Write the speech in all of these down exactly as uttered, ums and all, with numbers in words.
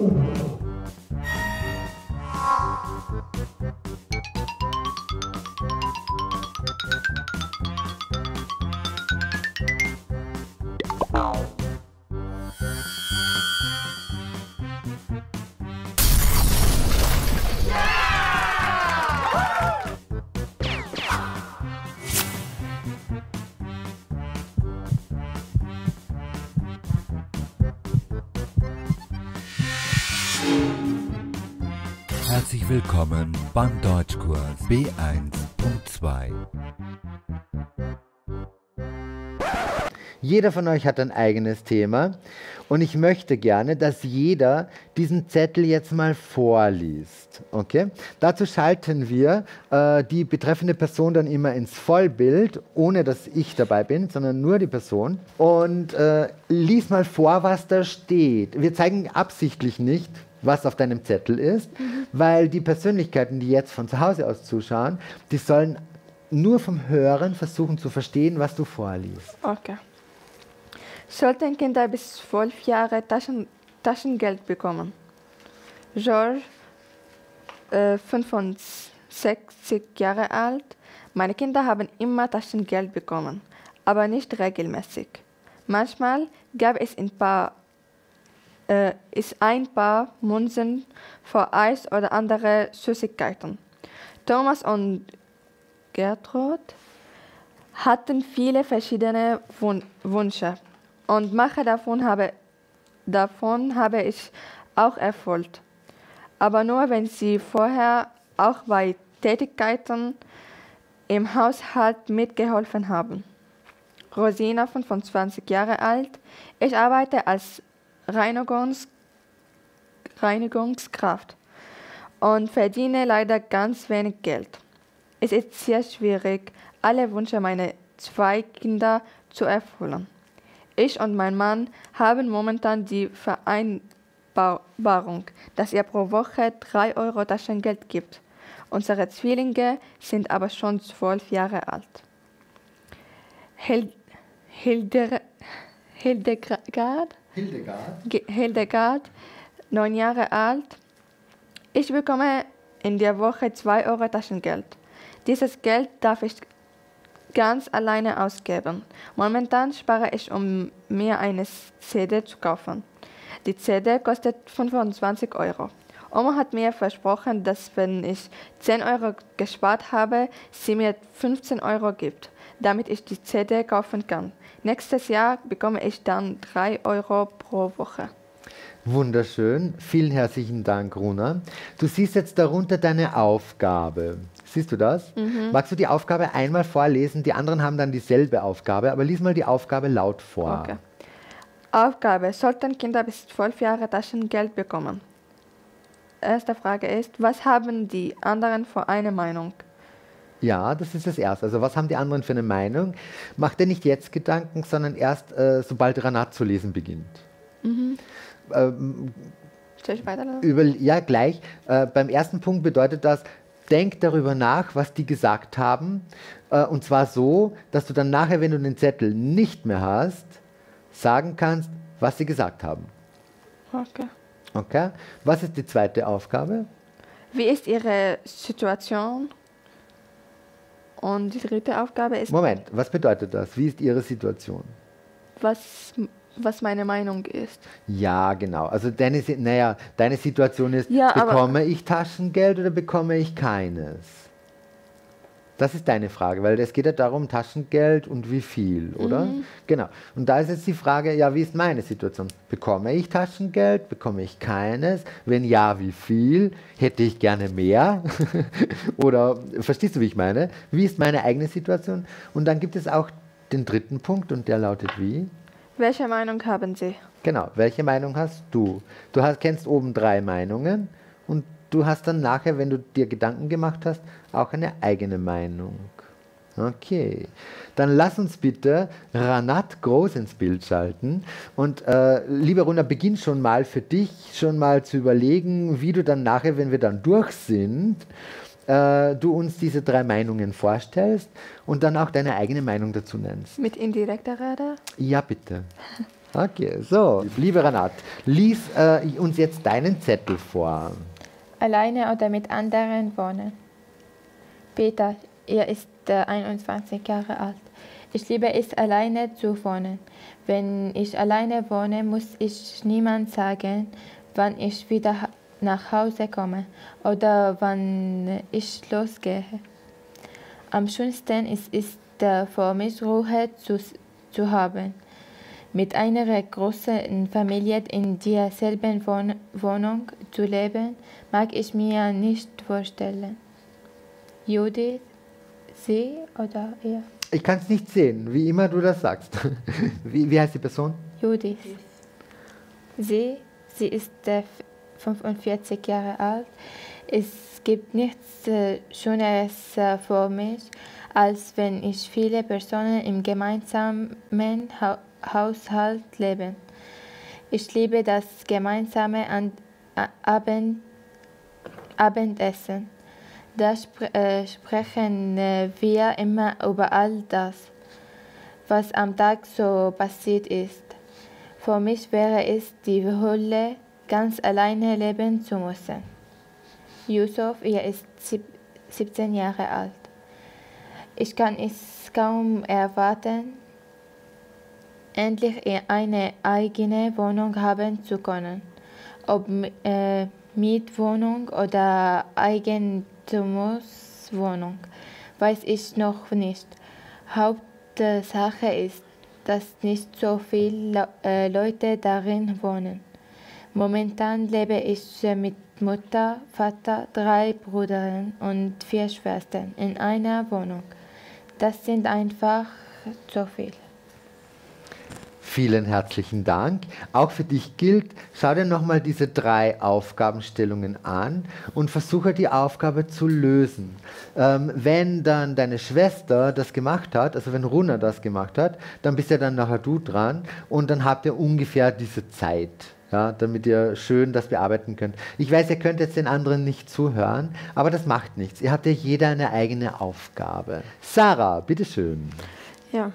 Herzlich willkommen beim Deutschkurs B eins Punkt zwei. Jeder von euch hat ein eigenes Thema und ich möchte gerne, dass jeder diesen Zettel jetzt mal vorliest. Okay? Dazu schalten wir äh, die betreffende Person dann immer ins Vollbild, ohne dass ich dabei bin, sondern nur die Person. Und äh, lies mal vor, was da steht. Wir zeigen absichtlich nicht, was auf deinem Zettel ist, mhm. weil die Persönlichkeiten, die jetzt von zu Hause aus zuschauen, die sollen nur vom Hören versuchen zu verstehen, was du vorliest. Okay. Sollten Kinder bis zwölf Jahre Taschen, Taschengeld bekommen? George, äh, fünfundsechzig Jahre alt. Meine Kinder haben immer Taschengeld bekommen, aber nicht regelmäßig. Manchmal gab es ein paar Äh, ist ein paar Münzen für Eis oder andere Süßigkeiten. Thomas und Gertrud hatten viele verschiedene Wun Wünsche und manche davon habe, davon habe ich auch erfüllt. Aber nur, wenn sie vorher auch bei Tätigkeiten im Haushalt mitgeholfen haben. Rosina, fünfundzwanzig Jahre alt. Ich arbeite als Reinigungs Reinigungskraft und verdiene leider ganz wenig Geld. Es ist sehr schwierig, alle Wünsche meiner zwei Kinder zu erfüllen. Ich und mein Mann haben momentan die Vereinbarung, dass er pro Woche drei Euro Taschengeld gibt. Unsere Zwillinge sind aber schon zwölf Jahre alt. Hil Hilde Hildegard Hildegard. Hildegard, neun Jahre alt. Ich bekomme in der Woche zwei Euro Taschengeld. Dieses Geld darf ich ganz alleine ausgeben. Momentan spare ich, um mir eine C D zu kaufen. Die C D kostet fünfundzwanzig Euro. Oma hat mir versprochen, dass wenn ich zehn Euro gespart habe, sie mir fünfzehn Euro gibt, damit ich die C D kaufen kann. Nächstes Jahr bekomme ich dann drei Euro pro Woche. Wunderschön. Vielen herzlichen Dank, Runa. Du siehst jetzt darunter deine Aufgabe. Siehst du das? Mhm. Magst du die Aufgabe einmal vorlesen? Die anderen haben dann dieselbe Aufgabe, aber lies mal die Aufgabe laut vor. Okay. Aufgabe: Sollten Kinder bis zwölf Jahre Taschengeld bekommen? Erste Frage ist, was haben die anderen für eine Meinung? Ja, das ist das Erste. Also was haben die anderen für eine Meinung? Mach dir nicht jetzt Gedanken, sondern erst, äh, sobald Ranat zu lesen beginnt. Mhm. Ähm, Soll ich weiterlesen? über, ja, gleich. Äh, beim ersten Punkt bedeutet das, denk darüber nach, was die gesagt haben. Äh, und zwar so, dass du dann nachher, wenn du den Zettel nicht mehr hast, sagen kannst, was sie gesagt haben. Okay. Okay. Was ist die zweite Aufgabe? Wie ist Ihre Situation? Und die dritte Aufgabe ist... Moment, was bedeutet das? Wie ist Ihre Situation? Was, was meine Meinung ist. Ja, genau. Also deine, naja, deine Situation ist, ja, bekomme ich Taschengeld oder bekomme ich keines? Das ist deine Frage, weil es geht ja darum, Taschengeld und wie viel, oder? Mhm. Genau. Und da ist jetzt die Frage, ja, wie ist meine Situation? Bekomme ich Taschengeld? Bekomme ich keines? Wenn ja, wie viel? Hätte ich gerne mehr? Oder, verstehst du, wie ich meine? Wie ist meine eigene Situation? Und dann gibt es auch den dritten Punkt und der lautet wie? Welche Meinung haben Sie? Genau, welche Meinung hast du? Du hast, kennst oben drei Meinungen und du hast dann nachher, wenn du dir Gedanken gemacht hast, auch eine eigene Meinung. Okay, dann lass uns bitte Ranat groß ins Bild schalten. Und äh, liebe Runa, beginn schon mal für dich schon mal zu überlegen, wie du dann nachher, wenn wir dann durch sind, äh, du uns diese drei Meinungen vorstellst und dann auch deine eigene Meinung dazu nennst. Mit indirekter Rede? Ja, bitte. Okay, so, liebe Renate, lies äh, uns jetzt deinen Zettel vor. Alleine oder mit anderen wohnen. Peter, er ist äh, einundzwanzig Jahre alt. Ich liebe es, alleine zu wohnen. Wenn ich alleine wohne, muss ich niemand sagen, wann ich wieder nach Hause komme oder wann ich losgehe. Am schönsten ist es äh, für mich, Ruhe zu, zu haben. Mit einer großen Familie in derselben Wohn Wohnung zu leben, mag ich mir nicht vorstellen. Judith, sie oder er? Ich kann es nicht sehen, wie immer du das sagst. Wie, wie heißt die Person? Judith. Sie, sie ist äh, fünfundvierzig Jahre alt. Es gibt nichts äh, Schöneres äh, für mich, als wenn ich viele Personen im gemeinsamen ha Haushalt leben. Ich liebe das gemeinsame An Abend Abendessen. Da spre äh, sprechen äh, wir immer über all das, was am Tag so passiert ist. Für mich wäre es die Hölle, ganz alleine leben zu müssen. Yusuf, er ist siebzehn Jahre alt. Ich kann es kaum erwarten, endlich eine eigene Wohnung haben zu können. Ob äh, Mietwohnung oder Eigentumswohnung, weiß ich noch nicht. Hauptsache ist, dass nicht so viele äh, Leute darin wohnen. Momentan lebe ich mit Mutter, Vater, drei Brüdern und vier Schwestern in einer Wohnung. Das sind einfach zu viel. Vielen herzlichen Dank. Auch für dich gilt, schau dir nochmal diese drei Aufgabenstellungen an und versuche die Aufgabe zu lösen. Ähm, wenn dann deine Schwester das gemacht hat, also wenn Runa das gemacht hat, dann bist ja dann nachher du dran und dann habt ihr ungefähr diese Zeit, ja, damit ihr schön das bearbeiten könnt. Ich weiß, ihr könnt jetzt den anderen nicht zuhören, aber das macht nichts. Ihr habt ja jeder eine eigene Aufgabe. Sarah, bitteschön. Ja.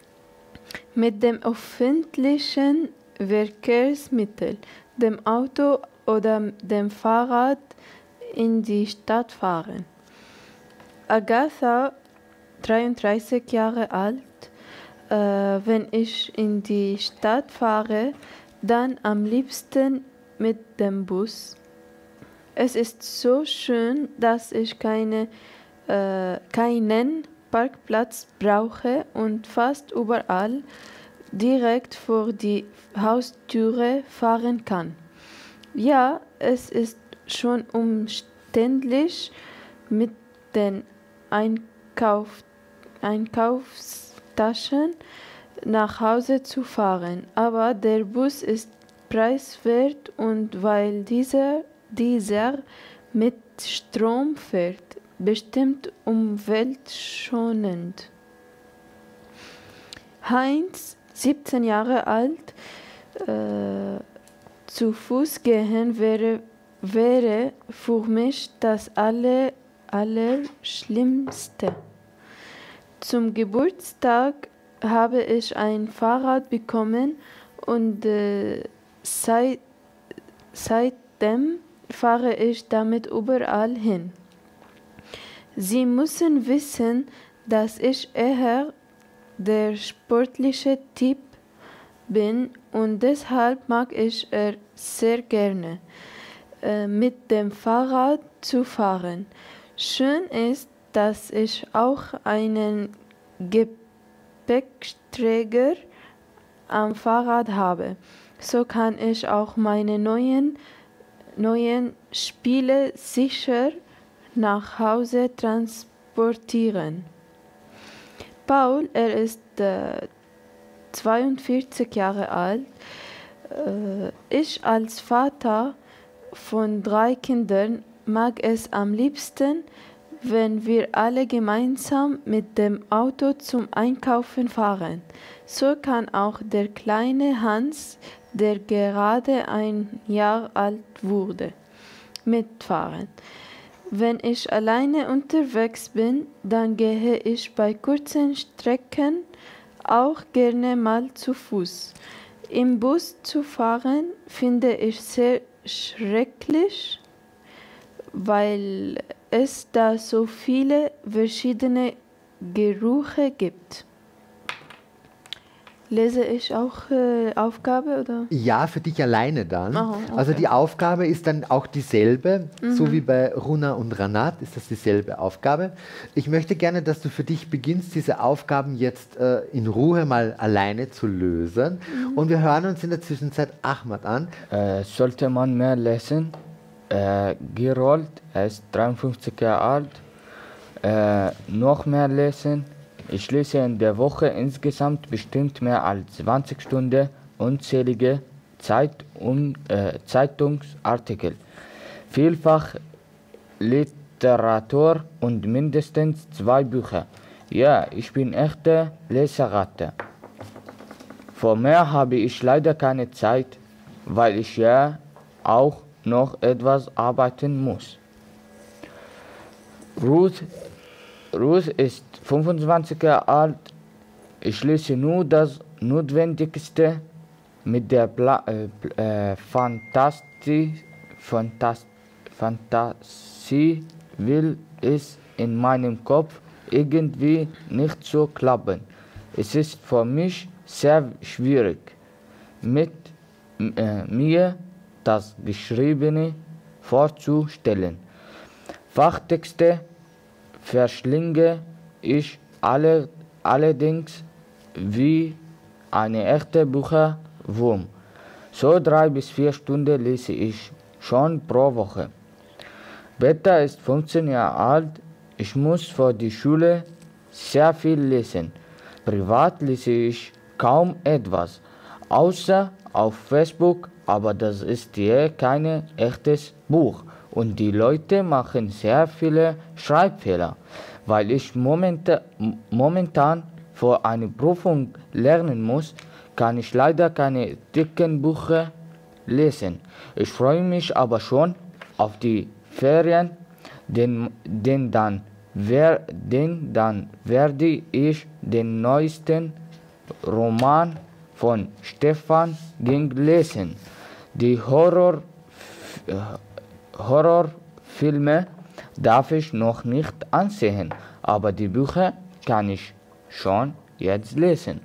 Mit dem öffentlichen Verkehrsmittel, dem Auto oder dem Fahrrad in die Stadt fahren. Agatha, dreiunddreißig Jahre alt, äh, wenn ich in die Stadt fahre, dann am liebsten mit dem Bus. Es ist so schön, dass ich keine, äh, keinen Parkplatz brauche und fast überall direkt vor die Haustüre fahren kann. Ja, es ist schon umständlich, mit den Einkauf, Einkaufstaschen nach Hause zu fahren, aber der Bus ist preiswert und weil dieser, dieser mit Strom fährt, bestimmt umweltschonend. Heinz, siebzehn Jahre alt, äh, zu Fuß gehen wäre, wäre für mich das aller, Allerschlimmste. Zum Geburtstag habe ich ein Fahrrad bekommen und äh, seit, seitdem fahre ich damit überall hin. Sie müssen wissen, dass ich eher der sportliche Typ bin und deshalb mag ich es sehr gerne, äh, mit dem Fahrrad zu fahren. Schön ist, dass ich auch einen Gepäckträger am Fahrrad habe. So kann ich auch meine neuen, neuen Spiele sicher nach Hause transportieren. Paul, er ist äh, zweiundvierzig Jahre alt. Äh, ich als Vater von drei Kindern mag es am liebsten, wenn wir alle gemeinsam mit dem Auto zum Einkaufen fahren. So kann auch der kleine Hans, der gerade ein Jahr alt wurde, mitfahren. Wenn ich alleine unterwegs bin, dann gehe ich bei kurzen Strecken auch gerne mal zu Fuß. Im Bus zu fahren finde ich sehr schrecklich, weil es da so viele verschiedene Gerüche gibt. Lese ich auch äh, Aufgabe oder? Ja, für dich alleine dann. Aha, okay. Also die Aufgabe ist dann auch dieselbe, mhm. so wie bei Runa und Ranat ist das dieselbe Aufgabe. Ich möchte gerne, dass du für dich beginnst, diese Aufgaben jetzt äh, in Ruhe mal alleine zu lösen. Mhm. Und wir hören uns in der Zwischenzeit Ahmad an. Äh, sollte man mehr lesen? Äh, Gerold, er ist dreiundfünfzig Jahre alt. Äh, noch mehr lesen? Ich lese in der Woche insgesamt bestimmt mehr als zwanzig Stunden unzählige Zeit- und, äh, Zeitungsartikel, vielfach Literatur und mindestens zwei Bücher. Ja, ich bin echte Leseratte. Für mehr habe ich leider keine Zeit, weil ich ja auch noch etwas arbeiten muss. Ruth Ruth ist fünfundzwanzig Jahre alt. Ich lese nur das Notwendigste. Mit der Pla äh, äh, Fantasie, Fantas Fantasie will es in meinem Kopf irgendwie nicht so klappen. Es ist für mich sehr schwierig, mit äh, mir das Geschriebene vorzustellen. Fachtexte verschlinge ich alle, allerdings wie eine echte Bücherwurm. So drei bis vier Stunden lese ich schon pro Woche. Beta ist fünfzehn Jahre alt. Ich muss für die Schule sehr viel lesen. Privat lese ich kaum etwas, außer auf Facebook, aber das ist ja kein echtes Buch. Und die Leute machen sehr viele Schreibfehler. Weil ich momenta momentan für eine Prüfung lernen muss, kann ich leider keine dicken Bücher lesen. Ich freue mich aber schon auf die Ferien, denn, denn, dann, wer, denn dann werde ich den neuesten Roman von Stefan Ging lesen. Die Horror, äh, Horrorfilme darf ich noch nicht ansehen, aber die Bücher kann ich schon jetzt lesen.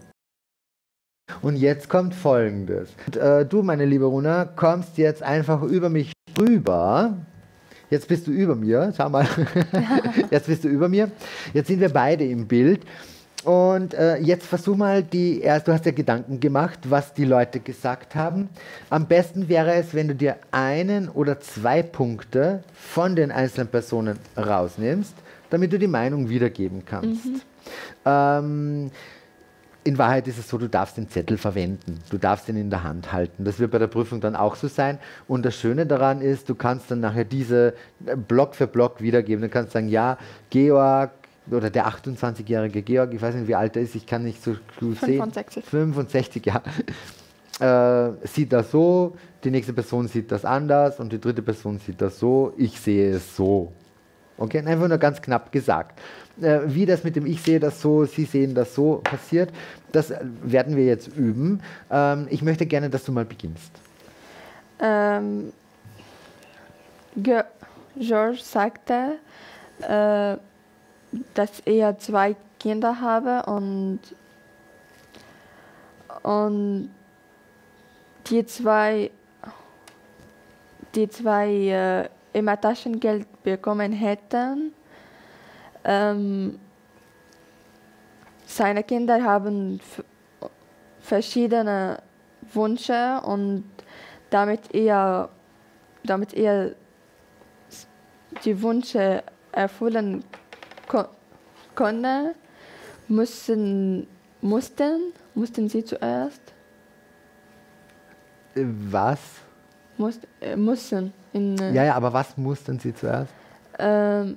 Und jetzt kommt Folgendes. Und, äh, du, meine liebe Runa, kommst jetzt einfach über mich rüber. Jetzt bist du über mir, schau mal. Jetzt bist du über mir. Jetzt sind wir beide im Bild. Und äh, jetzt versuch mal, die, erst, du hast ja Gedanken gemacht, was die Leute gesagt haben. Am besten wäre es, wenn du dir einen oder zwei Punkte von den einzelnen Personen rausnimmst, damit du die Meinung wiedergeben kannst. Mhm. Ähm, in Wahrheit ist es so, du darfst den Zettel verwenden, du darfst ihn in der Hand halten. Das wird bei der Prüfung dann auch so sein. Und das Schöne daran ist, du kannst dann nachher diese Block für Block wiedergeben. Du kannst sagen, ja, Georg, oder der achtundzwanzigjährige Georg, ich weiß nicht, wie alt er ist, ich kann nicht so gut fünfundsechzig. sehen. fünfundsechzig, ja. Äh, sieht das so, die nächste Person sieht das anders und die dritte Person sieht das so, ich sehe es so. Okay, einfach nur ganz knapp gesagt. Äh, wie das mit dem Ich sehe das so, Sie sehen das so passiert, das werden wir jetzt üben. Ähm, ich möchte gerne, dass du mal beginnst. Ähm, Ge George sagte, äh, dass er zwei Kinder habe und, und die zwei, die zwei äh, immer Taschengeld bekommen hätten. Ähm, seine Kinder haben verschiedene Wünsche und damit er, damit er die Wünsche erfüllen ko konnte, mussten, mussten, mussten sie zuerst? Was? Muss, äh, mussten. In, äh, ja, ja, aber was mussten sie zuerst? Ähm,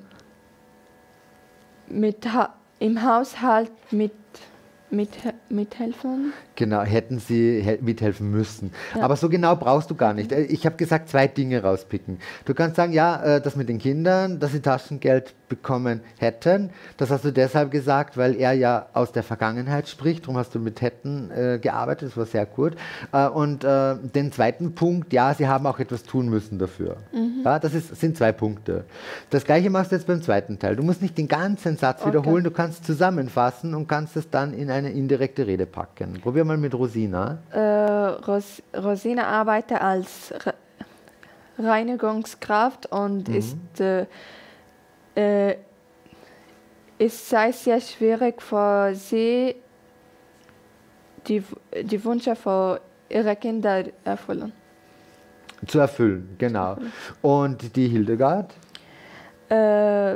mit ha im Haushalt mit, mit, mithelfen. Genau, hätten sie mithelfen müssen. Ja. Aber so genau brauchst du gar nicht. Ich habe gesagt, zwei Dinge rauspicken. Du kannst sagen, ja, das mit den Kindern, dass sie Taschengeld bekommen hätten. Das hast du deshalb gesagt, weil er ja aus der Vergangenheit spricht. Darum hast du mit hätten äh, gearbeitet. Das war sehr gut. Äh, und äh, den zweiten Punkt, ja, sie haben auch etwas tun müssen dafür. Mhm. Ja, das ist, sind zwei Punkte. Das Gleiche machst du jetzt beim zweiten Teil. Du musst nicht den ganzen Satz okay. wiederholen. Du kannst zusammenfassen und kannst es dann in eine indirekte Rede packen. Probier mal mit Rosina. Äh, Ros Rosina arbeitet als Re Reinigungskraft und mhm. ist, äh, äh, es sei sehr schwierig für sie, die, die Wünsche für ihre Kinder erfüllen. Zu erfüllen, genau. Und die Hildegard? Äh,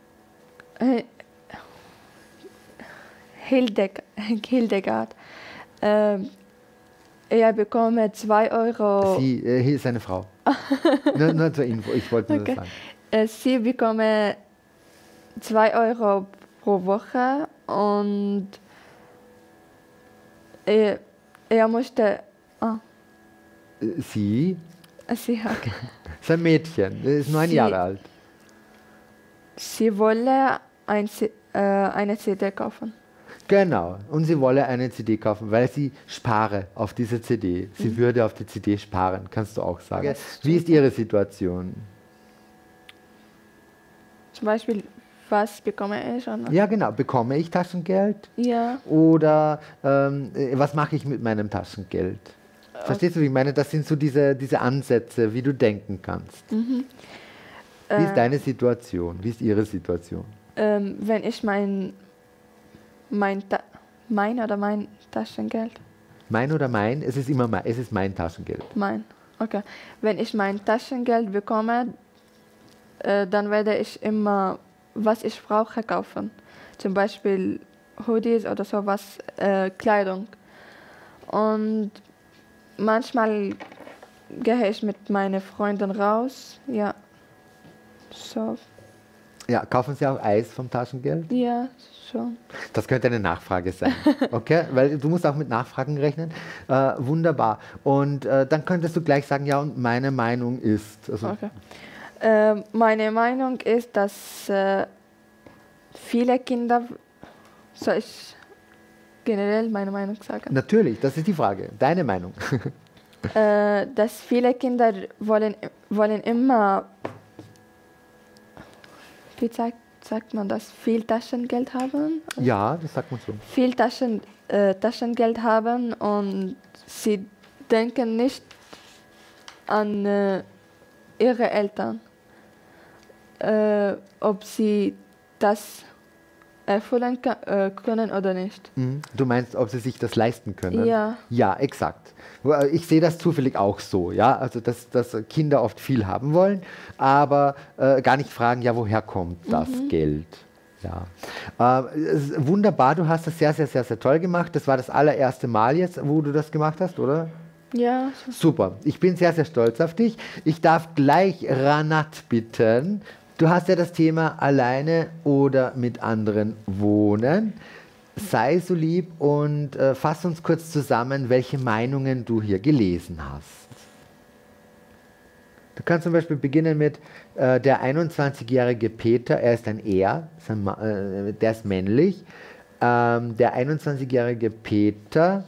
Hildeg Hildegard. Äh, er bekomme zwei Euro. Sie, äh, hier ist eine Frau. nur, nur zur Info, ich wollte nur okay. das sagen. Äh, sie bekomme zwei Euro pro Woche und er, er musste. Oh. Sie? Sie, okay. Das ist ein Mädchen, das ist neun sie, Jahre alt. Sie wolle ein, äh, eine C D kaufen. Genau, und sie wolle eine C D kaufen, weil sie spare auf diese C D. Sie mhm. würde auf die C D sparen, kannst du auch sagen. Ja, wie ist ihre Situation? Zum Beispiel, was bekomme ich? Oder? Ja, genau. Bekomme ich Taschengeld? Ja. Oder ähm, was mache ich mit meinem Taschengeld? Okay. Verstehst du, wie ich meine? Das sind so diese, diese Ansätze, wie du denken kannst. Mhm. Wie äh, ist deine Situation? Wie ist ihre Situation? Ähm, wenn ich mein Mein, Ta mein oder mein Taschengeld? Mein oder mein? Es ist immer mein, es ist mein Taschengeld. Mein, okay. Wenn ich mein Taschengeld bekomme, äh, dann werde ich immer, was ich brauche, kaufen. Zum Beispiel Hoodies oder sowas, äh, Kleidung. Und manchmal gehe ich mit meinen Freunden raus, ja. So. Ja, kaufen Sie auch Eis vom Taschengeld? Ja, schon. Das könnte eine Nachfrage sein, okay? Weil du musst auch mit Nachfragen rechnen. Äh, wunderbar. Und äh, dann könntest du gleich sagen, ja, und meine Meinung ist. Also okay. Äh, meine Meinung ist, dass äh, viele Kinder, soll ich generell meine Meinung sagen? Natürlich, das ist die Frage. Deine Meinung. äh, dass viele Kinder wollen, wollen immer, wie sagt, sagt man das, viel Taschengeld haben? Ja, das sagt man so. Viel Taschen, äh, Taschengeld haben und sie denken nicht an äh, ihre Eltern, äh, ob sie das erfüllen äh, können oder nicht. Mhm. Du meinst, ob sie sich das leisten können? Ja. Ja, exakt. Ich sehe das zufällig auch so, ja, also dass, dass Kinder oft viel haben wollen, aber äh, gar nicht fragen, ja, woher kommt das mhm. Geld? Ja. Äh, wunderbar, du hast das sehr, sehr, sehr, sehr toll gemacht. Das war das allererste Mal jetzt, wo du das gemacht hast, oder? Ja. Super, ich bin sehr, sehr stolz auf dich. Ich darf gleich Ranat bitten. Du hast ja das Thema alleine oder mit anderen wohnen. Sei so lieb und äh, fass uns kurz zusammen, welche Meinungen du hier gelesen hast. Du kannst zum Beispiel beginnen mit äh, der einundzwanzigjährige Peter, er ist ein Er, ist ein, äh, der ist männlich. Ähm, der einundzwanzigjährige Peter.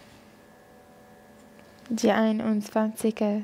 Die einundzwanzigjährige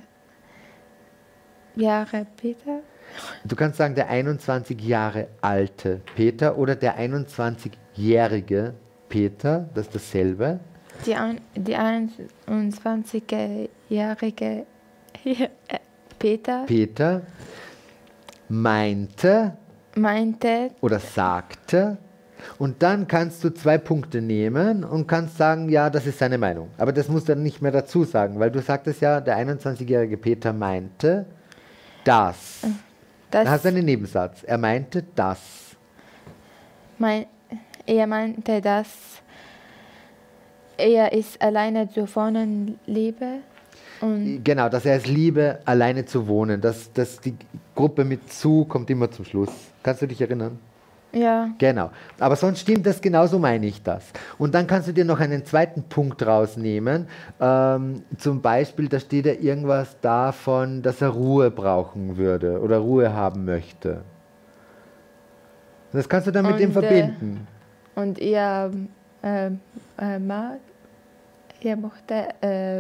Peter. Du kannst sagen, der einundzwanzig Jahre alte Peter oder der einundzwanzigjährige Peter, das ist dasselbe. Die, ein, die einundzwanzigjährige Peter. Peter meinte, meinte oder sagte. Und dann kannst du zwei Punkte nehmen und kannst sagen, ja, das ist seine Meinung. Aber das musst du dann nicht mehr dazu sagen, weil du sagtest ja, der einundzwanzigjährige Peter meinte, dass. das Da hast du einen Nebensatz. Er meinte das. Mein, er meinte, dass er ist alleine zu wohnen liebe. Und genau, dass er es liebe, alleine zu wohnen. Das, das, die Gruppe mit zu kommt immer zum Schluss. Kannst du dich erinnern? ja. Genau. Aber sonst stimmt das, genauso meine ich das. Und dann kannst du dir noch einen zweiten Punkt rausnehmen. Ähm, zum Beispiel, da steht ja irgendwas davon, dass er Ruhe brauchen würde oder Ruhe haben möchte. Das kannst du dann mit Und, dem äh, verbinden. Und ihr äh, äh, Mann, ihr mochte äh,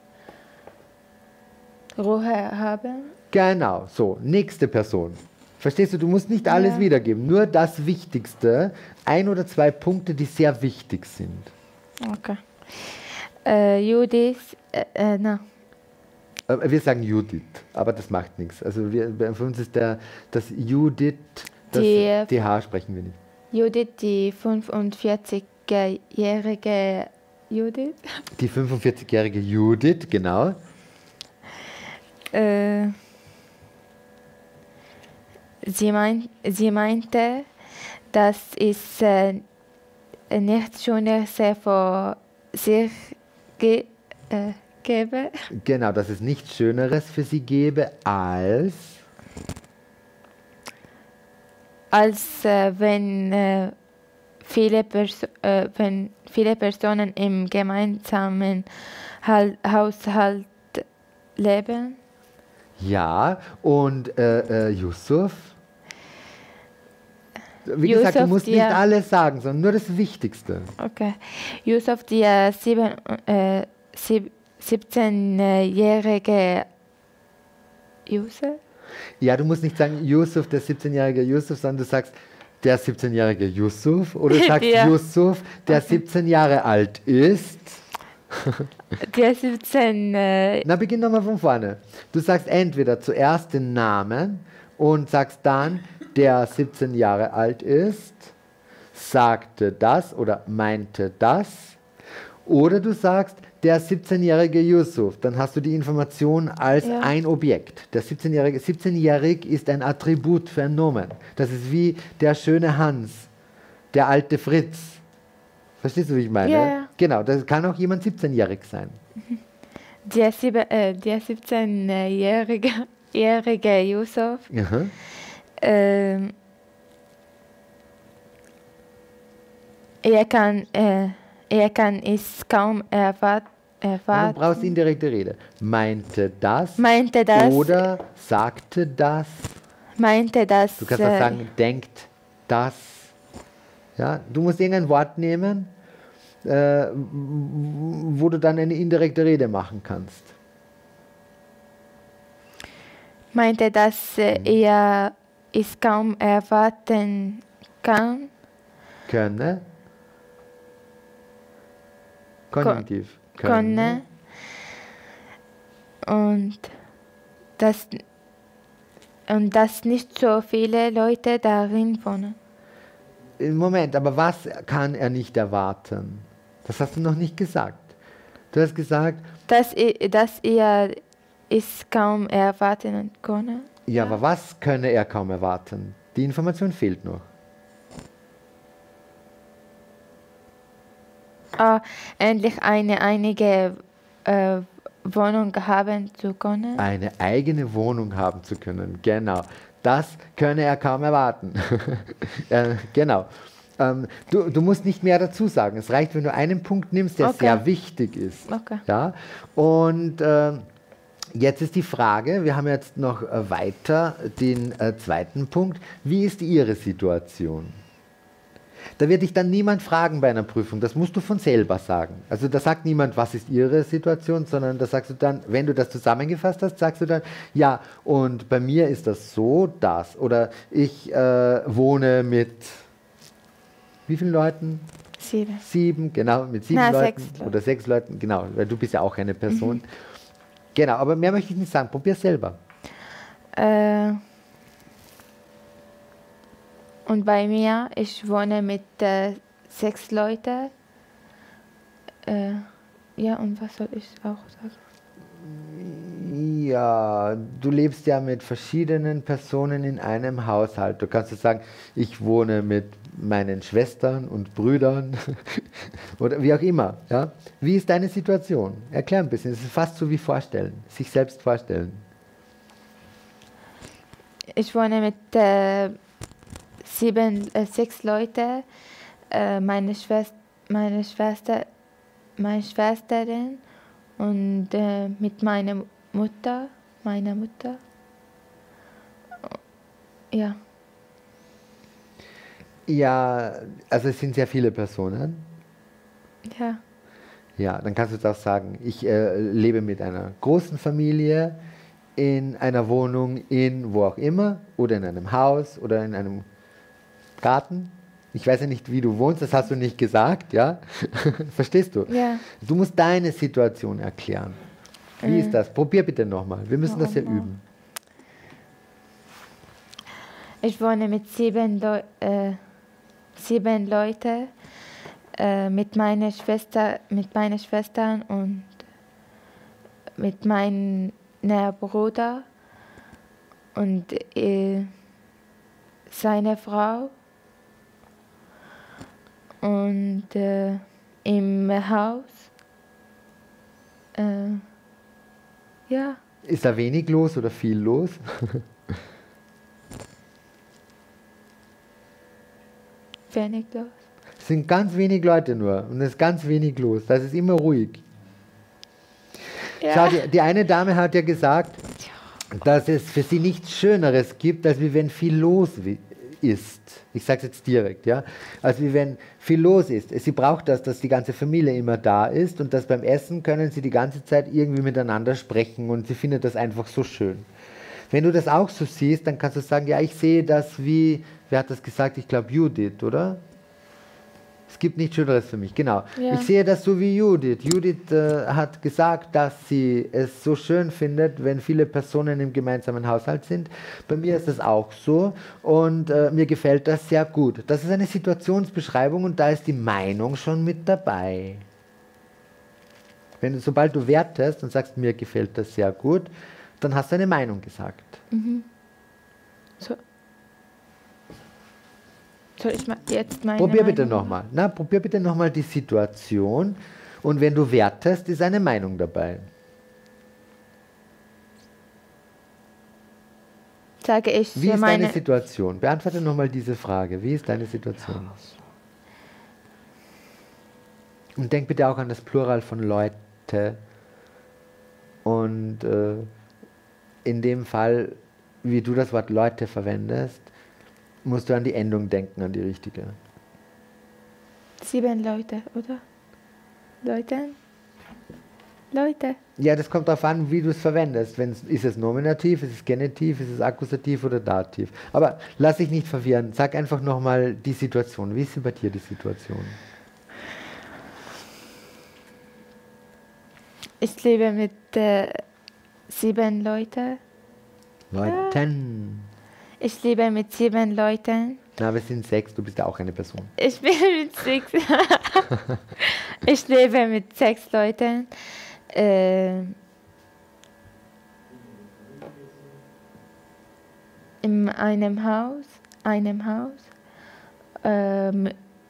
Ruhe haben. Genau, so, nächste Person. Verstehst du, du musst nicht alles Ja. wiedergeben, nur das Wichtigste, ein oder zwei Punkte, die sehr wichtig sind. Okay. Äh, Judith, äh, äh, na, Äh, Wir sagen Judith, aber das macht nichts. Also wir, bei- für uns ist der, das Judith, das Die- T H sprechen wir nicht. Judith, die fünfundvierzigjährige Judith. Die fünfundvierzigjährige Judith, genau. Äh, sie, mein, sie meinte, dass es äh, nichts Schöneres für sich ge, äh, gäbe, Genau, dass es nichts Schöneres für sie gäbe, als... als äh, wenn, äh, viele Perso äh, wenn viele Personen im gemeinsamen Hal Haushalt leben. Ja, und äh, äh, Yusuf? Wie gesagt, du Yusuf, musst nicht ja. alles sagen, sondern nur das Wichtigste. Okay. Yusuf, der sieben, äh, sieb, siebzehnjährige Yusuf? Ja, du musst nicht sagen Yusuf, der siebzehnjährige Yusuf, sondern du sagst der siebzehnjährige Yusuf oder du sagst Der. Yusuf, der siebzehn Jahre alt ist. Der siebzehn, äh, Na, beginn nochmal von vorne. Du sagst entweder zuerst den Namen und sagst dann, der siebzehn Jahre alt ist, sagte das oder meinte das. Oder du sagst, der siebzehnjährige Yusuf. Dann hast du die Information als Ja. ein Objekt. Der siebzehnjährige, siebzehnjährig ist ein Attribut für ein Nomen. Das ist wie der schöne Hans, der alte Fritz. Verstehst du, wie ich meine? Ja, ja. Genau, das kann auch jemand siebzehnjährig sein. der, sieben, äh, der siebzehnjährige jährige Yusuf. Aha. Ähm, er, kann, äh, er kann es kaum erwart Du erwarten. brauchst indirekte Rede. Meinte das Meinte das, oder sagte das. meinte das, Du kannst auch äh, sagen, denkt das. Ja, du musst irgendein Wort nehmen, äh, wo du dann eine indirekte Rede machen kannst. meinte, dass äh, er es kaum erwarten kann. Könne. Konjunktiv. Könne. Und dass, und dass nicht so viele Leute darin wohnen. Moment, aber was kann er nicht erwarten? Das hast du noch nicht gesagt. Du hast gesagt, Dass, er- dass er es kaum erwarten könne. ja, aber was könne er kaum erwarten? Die Information fehlt noch. Äh, endlich eine einige äh, Wohnung haben zu können. Eine eigene Wohnung haben zu können, genau. Das könne er kaum erwarten. äh, genau. Ähm, du, du musst nicht mehr dazu sagen. Es reicht, wenn du einen Punkt nimmst, der Okay. sehr wichtig ist. Okay. Ja? Und äh, jetzt ist die Frage, wir haben jetzt noch äh, weiter den äh, zweiten Punkt. Wie ist Ihre Situation? Da wird dich dann niemand fragen bei einer Prüfung, das musst du von selber sagen. Also da sagt niemand, was ist Ihre Situation, sondern da sagst du dann, wenn du das zusammengefasst hast, sagst du dann, ja, und bei mir ist das so, das. Oder ich äh, wohne mit wie vielen Leuten? Sieben. Sieben, genau, mit sieben Na, Leuten sechs Leute. oder sechs Leuten, genau, weil du bist ja auch eine Person. Genau, aber mehr möchte ich nicht sagen, probier selber. Äh, und bei mir, ich wohne mit äh, sechs Leuten. Äh, ja, und was soll ich auch sagen? Ja, du lebst ja mit verschiedenen Personen in einem Haushalt. Du kannst jetzt sagen, ich wohne mit meinen Schwestern und Brüdern oder wie auch immer. Ja? Wie ist deine Situation? Erklär ein bisschen. Es ist fast so wie vorstellen, sich selbst vorstellen. Ich wohne mit äh, sieben, äh, sechs Leuten. Äh, meine, Schwester, meine Schwester, meine Schwesterin und äh, mit meiner Mutter, meiner Mutter. Ja. Ja, also es sind sehr viele Personen. Ja. Ja, dann kannst du jetzt auch sagen, ich äh, lebe mit einer großen Familie in einer Wohnung in wo auch immer oder in einem Haus oder in einem Garten. Ich weiß ja nicht, wie du wohnst, das hast du nicht gesagt, ja? Verstehst du? Ja. Du musst deine Situation erklären. Wie ist das? Probier bitte nochmal. Wir müssen das ja üben. Ich wohne mit sieben, Leu äh, sieben Leuten, äh, mit meiner Schwester, mit meinen Schwestern und mit meinem Bruder und äh, seine Frau. Und äh, im Haus, äh, ja. Ist da wenig los oder viel los? Wenig los. Es sind ganz wenig Leute nur und es ist ganz wenig los. Das ist immer ruhig. Ja. Schau, die, die eine Dame hat ja gesagt, dass es für sie nichts Schöneres gibt, als wie wenn viel los wi- ist. Ich sage es jetzt direkt, ja. Als wie wenn viel los ist. Sie braucht das, dass die ganze Familie immer da ist und dass beim Essen können sie die ganze Zeit irgendwie miteinander sprechen und sie findet das einfach so schön. Wenn du das auch so siehst, dann kannst du sagen, ja, ich sehe das wie, wer hat das gesagt? Ich glaube Judith, oder? Es gibt nichts Schöneres für mich, genau. Ja. Ich sehe das so wie Judith. Judith äh, hat gesagt, dass sie es so schön findet, wenn viele Personen im gemeinsamen Haushalt sind. Bei mir ist das auch so und äh, mir gefällt das sehr gut. Das ist eine Situationsbeschreibung und da ist die Meinung schon mit dabei. Wenn, sobald du wertest und sagst, mir gefällt das sehr gut, dann hast du eine Meinung gesagt. Mhm. So. Soll ich mal jetzt meine Probier bitte Meinung nochmal. Na, probier bitte nochmal die Situation und wenn du wertest, ist eine Meinung dabei. Sage ich Wie für ist meine deine Situation? Beantworte nochmal diese Frage. Wie ist deine Situation? Und denk bitte auch an das Plural von Leute. Und äh, in dem Fall, wie du das Wort Leute verwendest, musst du an die Endung denken, an die richtige. sieben Leute, oder? Leute? Leute. Ja, das kommt darauf an, wie du es verwendest. Wenn's, ist es Nominativ, ist es Genitiv, ist es Akkusativ oder Dativ. Aber lass dich nicht verwirren. Sag einfach nochmal die Situation. Wie ist denn bei dir die Situation? Ich lebe mit äh, sieben Leuten. Leuten. Ich lebe mit sieben Leuten. Na, wir sind sechs, du bist ja auch eine Person. Ich bin mit sechs. Ich lebe mit sechs Leuten. Äh, in einem Haus. Einem Haus. Ähm,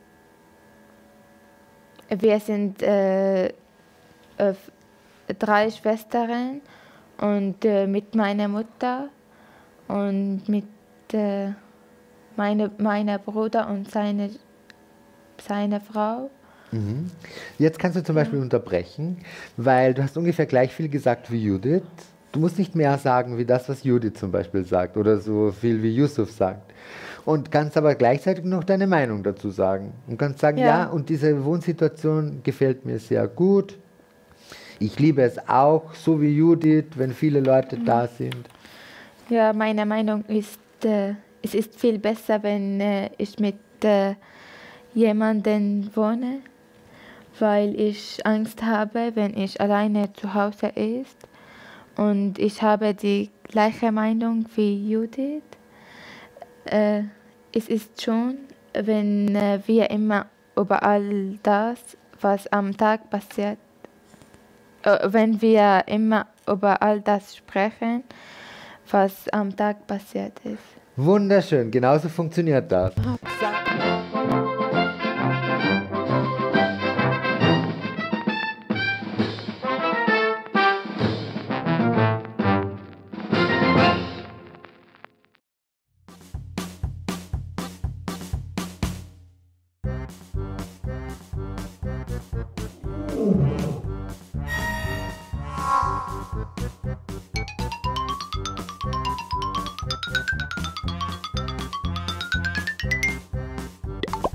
wir sind äh, äh, drei Schwestern und äh, mit meiner Mutter und mit äh, meine, meiner Bruder und seine, seine Frau. Mhm. Jetzt kannst du zum Beispiel unterbrechen, weil du hast ungefähr gleich viel gesagt wie Judith. Du musst nicht mehr sagen wie das, was Judith zum Beispiel sagt oder so viel wie Yusuf sagt. Und kannst aber gleichzeitig noch deine Meinung dazu sagen. Und kannst sagen, ja, Ja. und diese Wohnsituation gefällt mir sehr gut. Ich liebe es auch, so wie Judith, wenn viele Leute da sind. Ja, meine Meinung ist, äh, es ist viel besser, wenn äh, ich mit äh, jemandem wohne, weil ich Angst habe, wenn ich alleine zu Hause ist. Und ich habe die gleiche Meinung wie Judith. Äh, es ist schon, wenn äh, wir immer über all das, was am Tag passiert, äh, wenn wir immer über all das sprechen, was am Tag passiert ist. Wunderschön, genauso funktioniert das.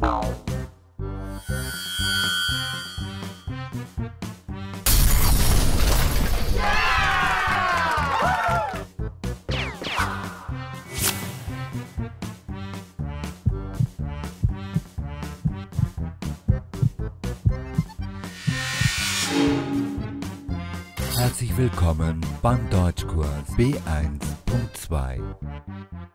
Herzlich willkommen beim Deutschkurs B eins Punkt zwei.